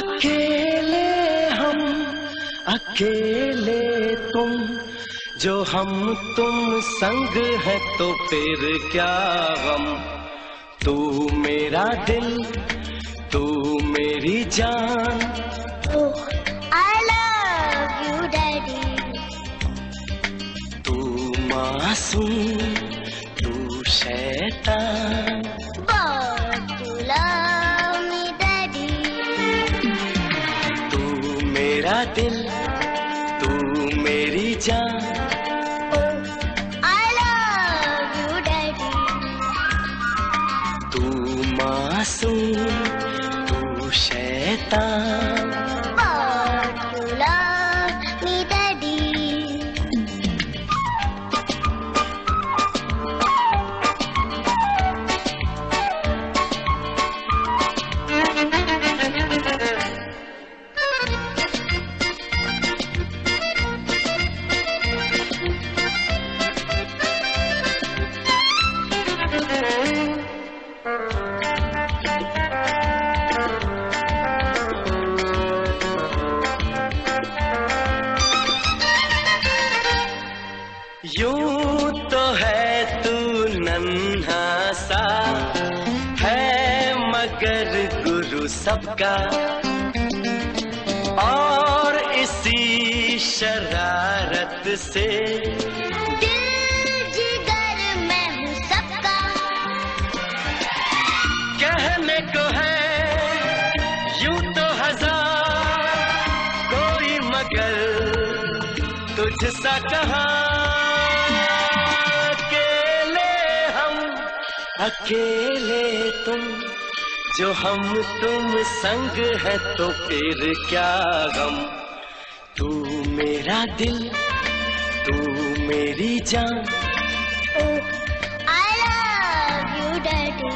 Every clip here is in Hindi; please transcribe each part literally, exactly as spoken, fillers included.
अकेले हम, अकेले तुम, जो हम तुम संग है तो फिर क्या गम। तू मेरा दिल, तू मेरी जान। Oh, I love you, Daddy. तू मासूम, तू शैतान। But you love me, Daddy. तू मेरा दिल, तू मेरी जान। Oh, I love you, Daddy. तू मासूम, तू शैतान। But you love me, Daddy. यूं तो है तू नन्हा सा, है मगर गुरु सबका। और इसी शरारत से दिल जिगर मैं हूँ सबका। कहने को है यूं तो हजार, कोई मगर तुझसा कहा। अकेले तुम, जो हम तुम संग है तो फिर क्या गम। तू मेरा दिल, तू मेरी जान। Oh, I love you, Daddy.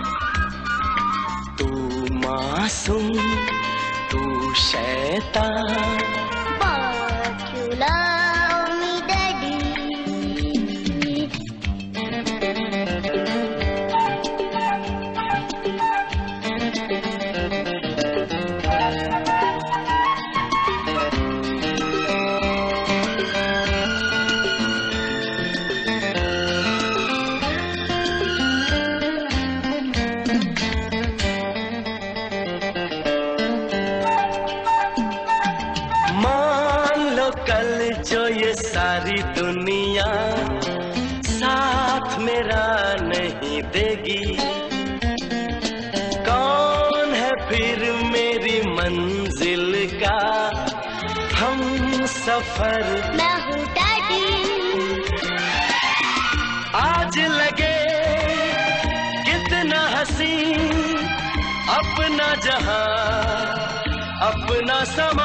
तू मासूम, तू शैतान। But you love me, Daddy. कल जो ये सारी दुनिया साथ मेरा नहीं देगी, कौन है फिर मेरी मंजिल का हम सफर। मैं हूँ डैडी। आज लगे कितना हसी अपना जहां, अपना समा।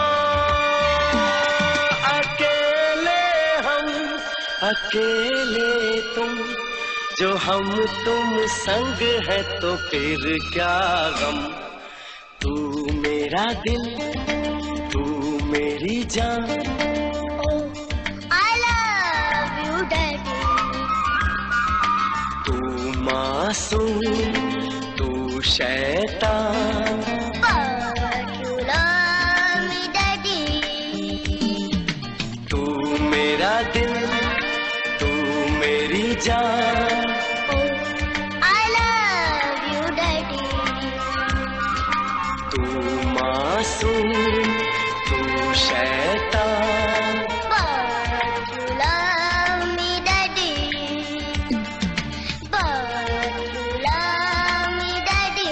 अकेले तुम, जो हम तुम संग है तो फिर क्या गम। तू मेरा दिल, तू मेरी जान। Oh, I love you, Daddy. तू मासूम, तू शैतान। But you love me, Daddy. तू मेरा दिल, मेरी जान। Oh, I love you, Daddy. तू मासूम, तू शैतान। But you love me, Daddy. But you love me, Daddy.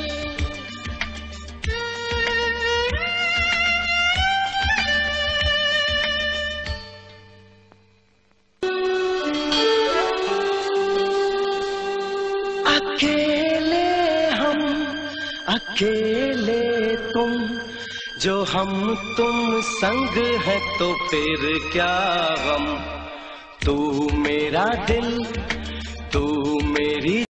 अकेले हम, अकेले तुम, जो हम तुम संग है तो फिर क्या गम। तू मेरा दिल, तू मेरी